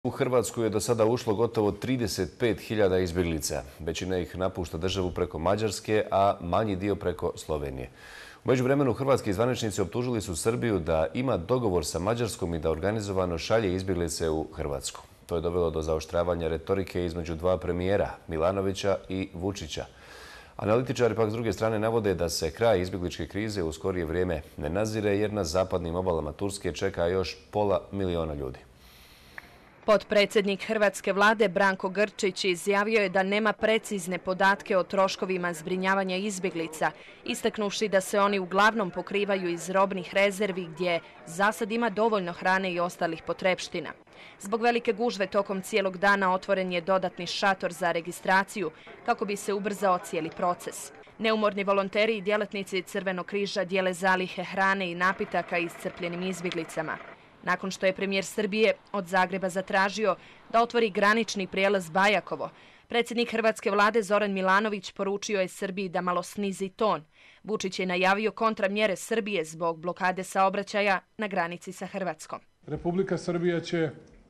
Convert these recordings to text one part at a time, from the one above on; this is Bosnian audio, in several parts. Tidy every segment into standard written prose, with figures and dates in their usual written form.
U Hrvatsku je do sada ušlo gotovo 35.000 izbjeglica. Većina ih napušta državu preko Mađarske, a manji dio preko Slovenije. U međuvremenu hrvatski zvaničnici optužili su Srbiju da ima dogovor sa Mađarskom i da organizovano šalje izbjeglice u Hrvatsku. To je dovelo do zaoštravanja retorike između dva premijera, Milanovića i Vučića. Analitičari pak s druge strane navode da se kraj izbjegličke krize u skorije vrijeme ne nazire jer na zapadnim obalama Turske čeka još 500.000 ljudi. Potpredsjednik hrvatske vlade Branko Grčić izjavio je da nema precizne podatke o troškovima zbrinjavanja izbjeglica, istaknuvši da se oni uglavnom pokrivaju iz robnih rezervi gdje za sad ima dovoljno hrane i ostalih potrepština. Zbog velike gužve tokom cijelog dana otvoren je dodatni šator za registraciju kako bi se ubrzao cijeli proces. Neumorni volonteri i djelatnici Crvenog križa dijele zalihe hrane i napitaka iscrpljenim izbjeglicama. Nakon što je premijer Srbije od Zagreba zatražio da otvori granični prijelaz Bajakovo, predsjednik hrvatske vlade Zoran Milanović poručio je Srbiji da malo snizi ton. Vučić je najavio kontramjere Srbije zbog blokade saobraćaja na granici sa Hrvatskom. Republika Srbija će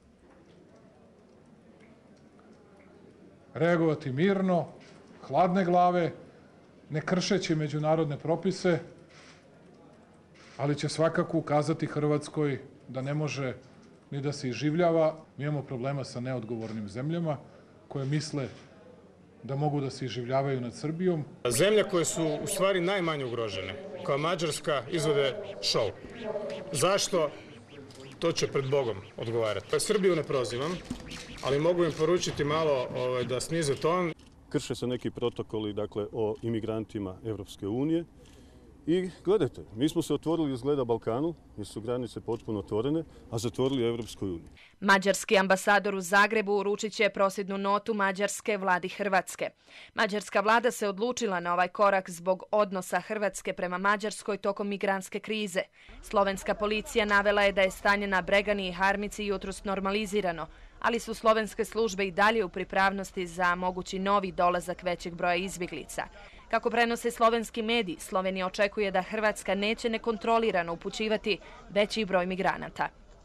reagovati mirno, hladne glave, ne kršeći međunarodne propise, ali će svakako ukazati Hrvatskoj da ne može ni da se iživljava. Mi imamo problema sa neodgovornim zemljama koje misle da mogu da se iživljavaju nad Srbijom. Zemlje koje su u stvari najmanje ugrožene, kao Mađarska, izvode šou. Zašto? To će pred Bogom odgovarati. Srbiju ne prozivam, ali mogu im poručiti malo da snize ton. Krše se neki protokoli, dakle, o imigrantima Evropske unije. I gledajte, mi smo se otvorili izgleda Balkanu, jer su granice potpuno otvorene, a zatvorili Evropskoj uniji. Mađarski ambasador u Zagrebu uručit će prosvjednu notu Mađarske vladi Hrvatske. Mađarska vlada se odlučila na ovaj korak zbog odnosa Hrvatske prema Mađarskoj tokom migrantske krize. Slovenska policija navela je da je stanje na Bregani i Harmici jutros normalizirano, ali su slovenske službe i dalje u pripravnosti za mogući novi dolazak većeg broja izbjeglica. Kako prenose slovenski mediji, Slovenija očekuje da Hrvatska neće nekontrolirano upućivati veći broj migranata.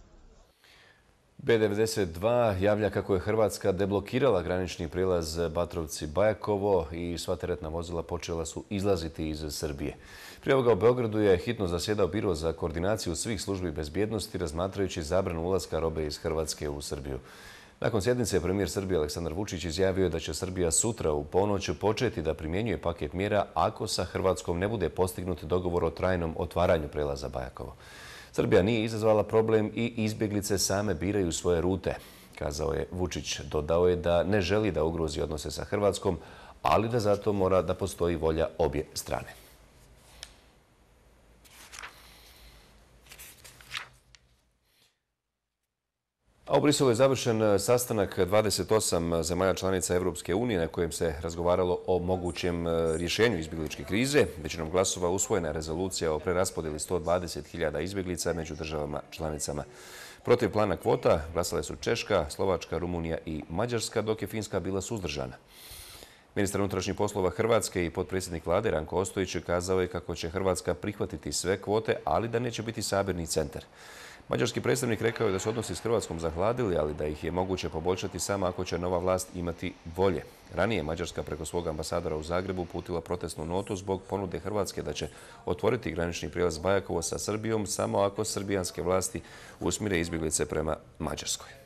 B92 javlja kako je Hrvatska deblokirala granični prijelaz Batrovci-Bajakovo i sva teretna vozila počela su izlaziti iz Srbije. Prije ovoga u Beogradu je hitno zasjedao biro za koordinaciju svih službi bezbjednosti razmatrajući zabranu ulaska robe iz Hrvatske u Srbiju. Nakon sjednice premijer Srbije Aleksandar Vučić izjavio je da će Srbija sutra u ponoć početi da primjenjuje paket mjera ako sa Hrvatskom ne bude postignut dogovor o trajnom otvaranju prijelaza Bajakovo. Srbija nije izazvala problem i izbjeglice same biraju svoje rute, kazao je Vučić. Dodao je da ne želi da ugrozi odnose sa Hrvatskom, ali da zato mora da postoji volja obje strane. A u Briselu je završen sastanak 28 zemalja članica Evropske unije na kojem se razgovaralo o mogućem rješenju izbjegličke krize. Većinom glasova usvojena je rezolucija o preraspodjeli 120.000 izbjeglica među državama članicama. Protiv plana kvota glasale su Češka, Slovačka, Rumunija i Mađarska, dok je Finska bila suzdržana. Ministar unutrašnjih poslova Hrvatske i potpredsjednik vlade Ranko Ostojić kazao je kako će Hrvatska prihvatiti sve kvote, ali da neće biti sabirni centar. Mađarski predstavnik rekao je da su odnosi s Hrvatskom zahladili, ali da ih je moguće poboljšati samo ako će nova vlast imati volje. Ranije Mađarska preko svog ambasadora u Zagrebu uputila protestnu notu zbog ponude Hrvatske da će otvoriti granični prijelaz Bajakovo sa Srbijom samo ako srbijanske vlasti usmjere izbjeglice prema Mađarskoj.